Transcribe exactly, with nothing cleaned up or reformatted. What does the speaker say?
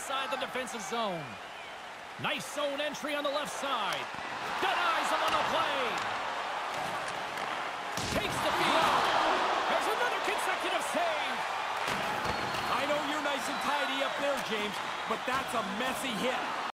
inside the defensive zone. Nice zone entry on the left side. Denies him on the play. Takes the field. There's another consecutive save. I know you're nice and tidy up there, James, but that's a messy hit.